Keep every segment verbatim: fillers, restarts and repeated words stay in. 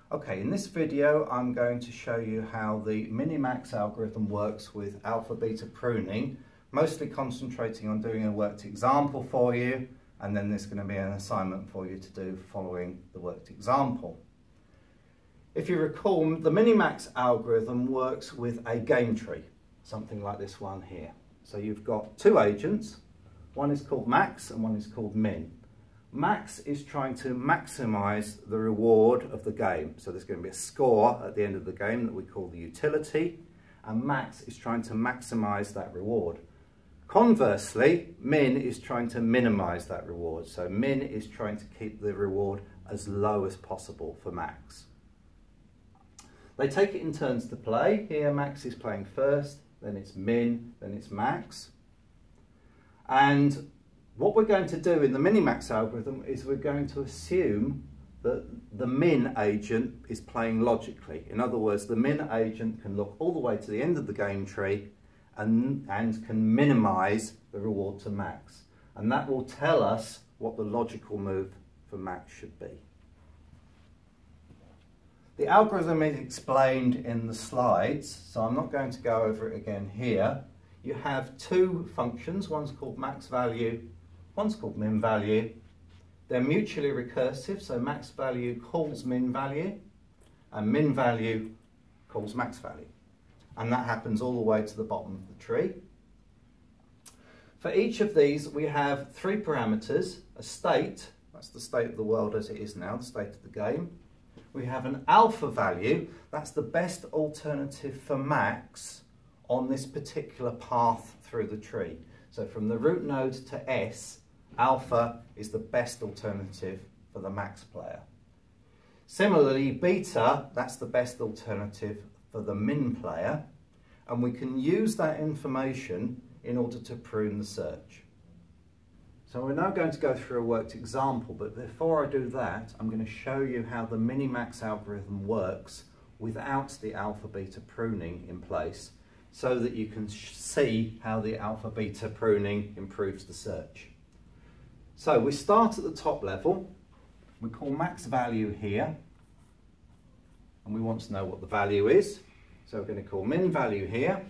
Okay, in this video I'm going to show you how the Minimax algorithm works with alpha beta pruning, mostly concentrating on doing a worked example for you, and then there's going to be an assignment for you to do following the worked example. If you recall, the Minimax algorithm works with a game tree, something like this one here. So you've got two agents, one is called max and one is called min. Max is trying to maximize the reward of the game. So there's going to be a score at the end of the game that we call the utility, and max is trying to maximize that reward. Conversely, min is trying to minimize that reward. So min is trying to keep the reward as low as possible for max. They take it in turns to play. Here max is playing first, then it's min, then it's max. And what we're going to do in the Minimax algorithm is we're going to assume that the min agent is playing logically. In other words, the min agent can look all the way to the end of the game tree and, and can minimize the reward to max. And that will tell us what the logical move for max should be. The algorithm is explained in the slides, so I'm not going to go over it again here. You have two functions, one's called max value, one's called min value. They're mutually recursive, so max value calls min value, and min value calls max value. And that happens all the way to the bottom of the tree. For each of these, we have three parameters: a state, that's the state of the world as it is now, the state of the game. We have an alpha value, that's the best alternative for max on this particular path through the tree. So from the root node to S, alpha is the best alternative for the max player. Similarly, beta, that's the best alternative for the min player, and we can use that information in order to prune the search. So we're now going to go through a worked example, but before I do that, I'm going to show you how the Minimax algorithm works without the alpha beta pruning in place, so that you can see how the alpha beta pruning improves the search. So we start at the top level, we call max value here, and we want to know what the value is. So we're going to call min value here,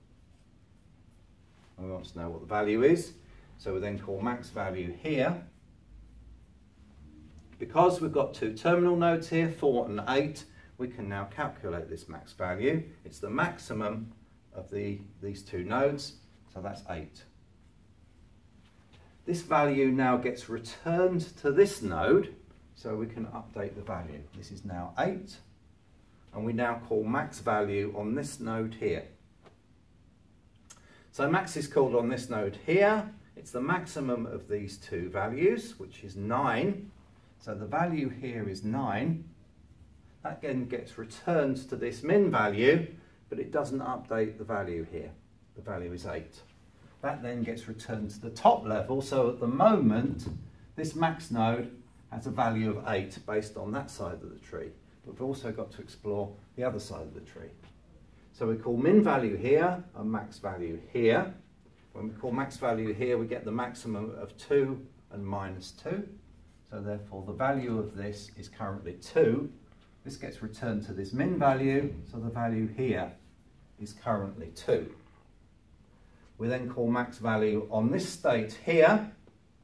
and we want to know what the value is. So we then call max value here. Because we've got two terminal nodes here, four and eight, we can now calculate this max value. It's the maximum of the, these two nodes, so that's eight. This value now gets returned to this node, so we can update the value. This is now eight, and we now call max value on this node here. So max is called on this node here. It's the maximum of these two values, which is nine. So the value here is nine. That again gets returned to this min value, but it doesn't update the value here. The value is eight. That then gets returned to the top level, so at the moment this max node has a value of eight based on that side of the tree. But we've also got to explore the other side of the tree. So we call min value here and max value here. When we call max value here, we get the maximum of two and minus two. So therefore the value of this is currently two. This gets returned to this min value, so the value here is currently two. We then call max value on this state here.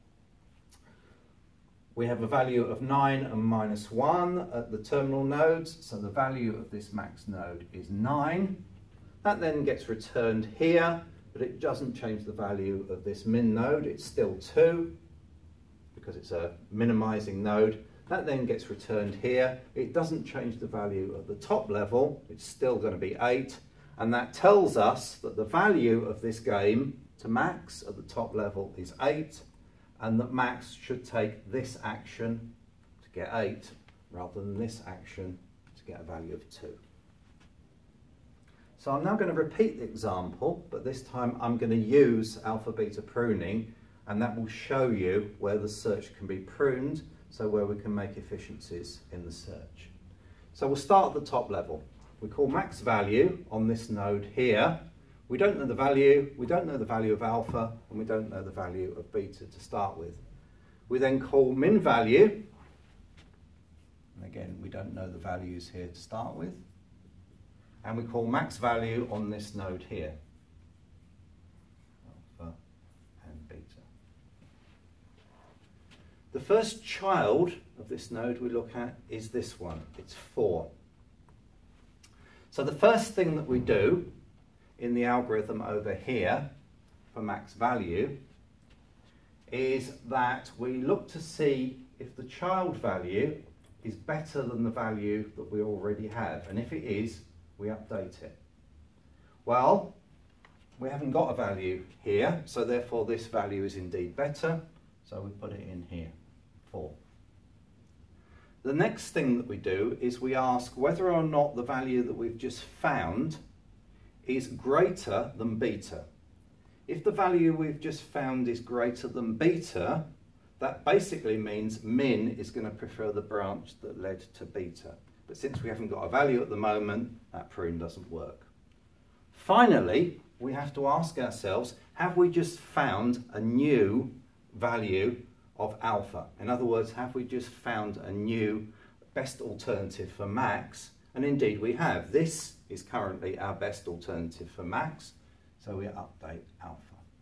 We have a value of nine and minus one at the terminal nodes, so the value of this max node is nine. That then gets returned here, but it doesn't change the value of this min node, it's still two, because it's a minimizing node. That then gets returned here. It doesn't change the value at the top level, it's still going to be eight, and that tells us that the value of this game to max at the top level is eight, and that max should take this action to get eight, rather than this action to get a value of two. So I'm now going to repeat the example, but this time I'm going to use alpha beta pruning, and that will show you where the search can be pruned, so where we can make efficiencies in the search. So we'll start at the top level. We call max value on this node here. We don't know the value, we don't know the value of alpha, and we don't know the value of beta to start with. We then call min value and again we don't know the values here to start with, and we call max value on this node here, alpha and beta. The first child of this node we look at is this one, it's four. So the first thing that we do in the algorithm over here for max value is that we look to see if the child value is better than the value that we already have, and if it is, we update it. Well, we haven't got a value here, so therefore this value is indeed better, so we put it in here, four. The next thing that we do is we ask whether or not the value that we've just found is greater than beta. If the value we've just found is greater than beta, that basically means min is going to prefer the branch that led to beta. But since we haven't got a value at the moment, that prune doesn't work. Finally, we have to ask ourselves, have we just found a new value of alpha? In other words, have we just found a new best alternative for max? And indeed we have. This is currently our best alternative for max, so we update alpha.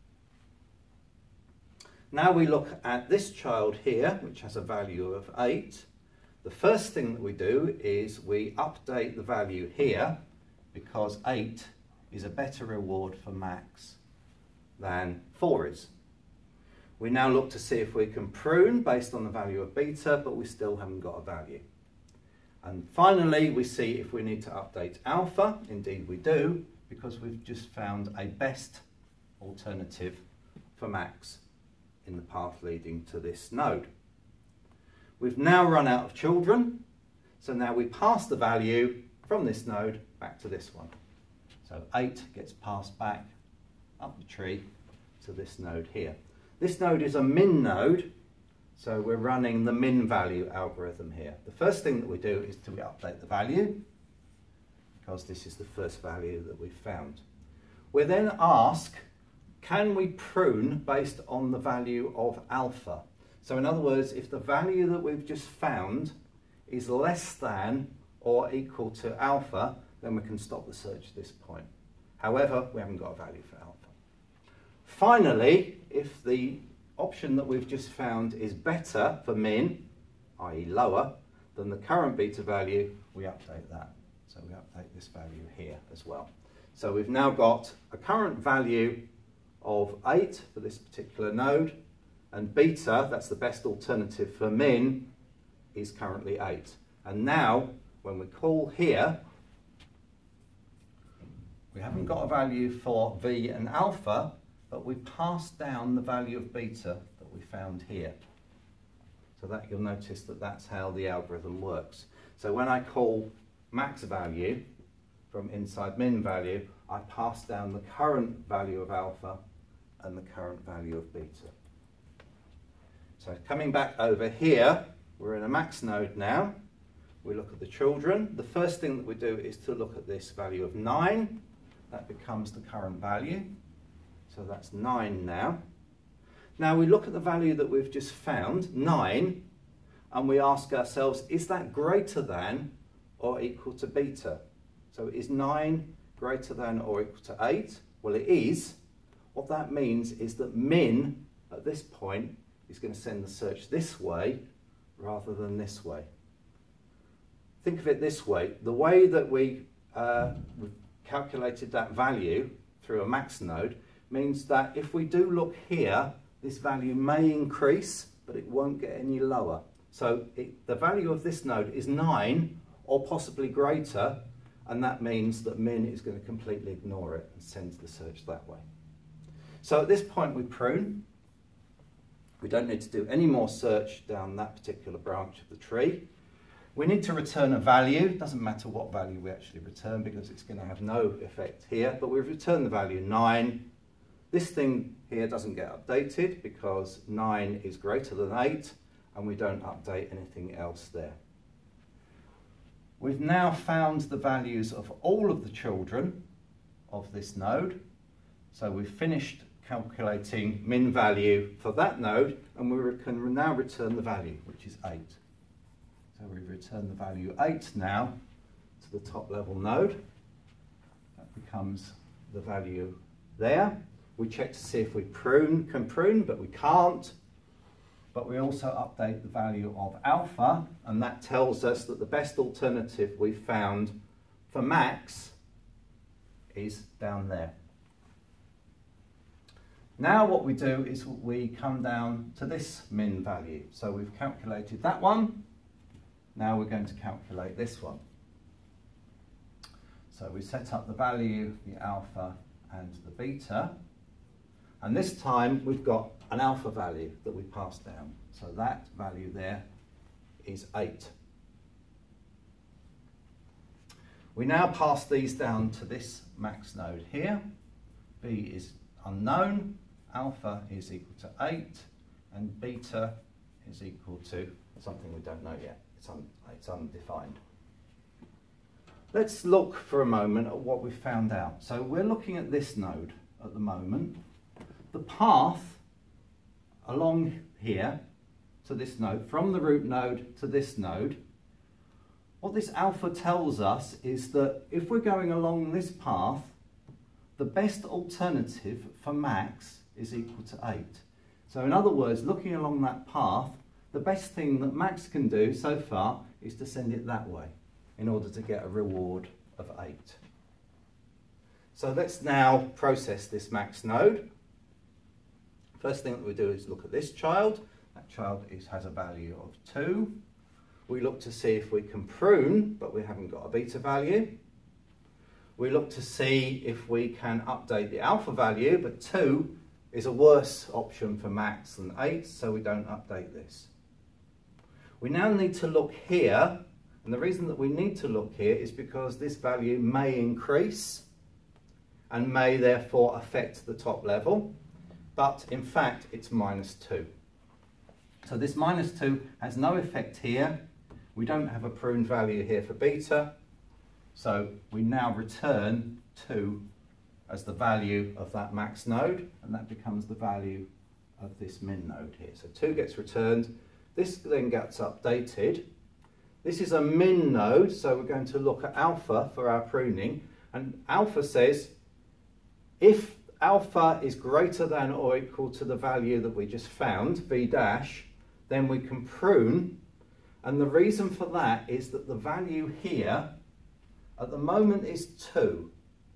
Now we look at this child here, which has a value of eight. The first thing that we do is we update the value here, because eight is a better reward for max than four is. We now look to see if we can prune based on the value of beta, but we still haven't got a value. And finally, we see if we need to update alpha. Indeed we do, because we've just found a best alternative for max in the path leading to this node. We've now run out of children, so now we pass the value from this node back to this one. So eight gets passed back up the tree to this node here. This node is a min node, so we're running the min value algorithm here. The first thing that we do is to update the value, because this is the first value that we've found. We then ask, can we prune based on the value of alpha? So in other words, if the value that we've just found is less than or equal to alpha, then we can stop the search at this point. However, we haven't got a value for alpha. Finally, if the option that we've just found is better for min, that is lower, than the current beta value, we update that. So we update this value here as well. So we've now got a current value of eight for this particular node, and beta, that's the best alternative for min, is currently eight. And now, when we call here, we haven't got a value for v and alpha, but we pass down the value of beta that we found here. So that you'll notice that that's how the algorithm works. So when I call max value from inside min value, I pass down the current value of alpha and the current value of beta. So coming back over here, we're in a max node now. We look at the children. The first thing that we do is to look at this value of nine. That becomes the current value. So that's nine now. Now we look at the value that we've just found, nine, and we ask ourselves, is that greater than or equal to beta? So is nine greater than or equal to eight? Well, it is. What that means is that min, at this point, is going to send the search this way rather than this way. Think of it this way. The way that we uh, calculated that value through a max node means that if we do look here, this value may increase, but it won't get any lower. So it, the value of this node is nine or possibly greater, and that means that min is going to completely ignore it and sends the search that way. So at this point we prune. We don't need to do any more search down that particular branch of the tree. We need to return a value. It doesn't matter what value we actually return because it's going to have no effect here, but we've returned the value nine. This thing here doesn't get updated because nine is greater than eight, and we don't update anything else there. We've now found the values of all of the children of this node. So we've finished calculating min value for that node, and we can now return the value, which is eight. So we return the value eight now to the top level node. That becomes the value there. We check to see if we prune, can prune, but we can't. But we also update the value of alpha, and that tells us that the best alternative we found for max is down there. Now what we do is we come down to this min value. So we've calculated that one. Now we're going to calculate this one. So we set up the value, the alpha and the beta. And this time we've got an alpha value that we pass down. So that value there is eight. We now pass these down to this max node here. B is unknown, alpha is equal to eight, and beta is equal to something we don't know yet. It's, un it's undefined. Let's look for a moment at what we've found out. So we're looking at this node at the moment. The path along here to this node, from the root node to this node, what this alpha tells us is that if we're going along this path, the best alternative for max is equal to eight. So in other words, looking along that path, the best thing that max can do so far is to send it that way in order to get a reward of eight. So let's now process this max node. First thing that we do is look at this child. That child is, has a value of two. We look to see if we can prune, but we haven't got a beta value. We look to see if we can update the alpha value, but two is a worse option for max than eight, so we don't update this. We now need to look here, and the reason that we need to look here is because this value may increase and may therefore affect the top level, but in fact it's minus two. So this minus two has no effect here. We don't have a pruned value here for beta, so we now return two as the value of that max node, and that becomes the value of this min node here. So two gets returned. This then gets updated. This is a min node, so we're going to look at alpha for our pruning, and alpha says if alpha is greater than or equal to the value that we just found, v dash, then we can prune, and the reason for that is that the value here at the moment is two.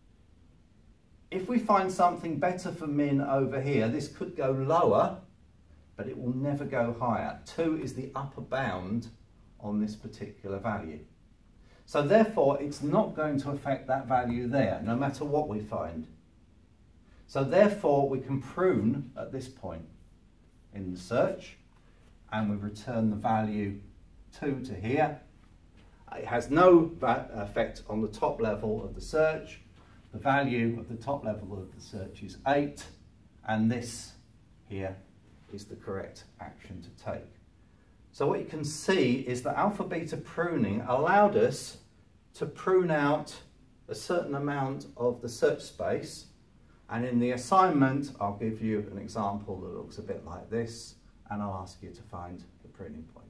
If we find something better for min over here, this could go lower, but it will never go higher. two is the upper bound on this particular value. So therefore, it's not going to affect that value there, no matter what we find. So therefore, we can prune at this point in the search, and we return the value two to here. It has no effect on the top level of the search. The value of the top level of the search is eight, and this here is the correct action to take. So what you can see is that alpha beta pruning allowed us to prune out a certain amount of the search space, and in the assignment I'll give you an example that looks a bit like this, and I'll ask you to find the pruning point.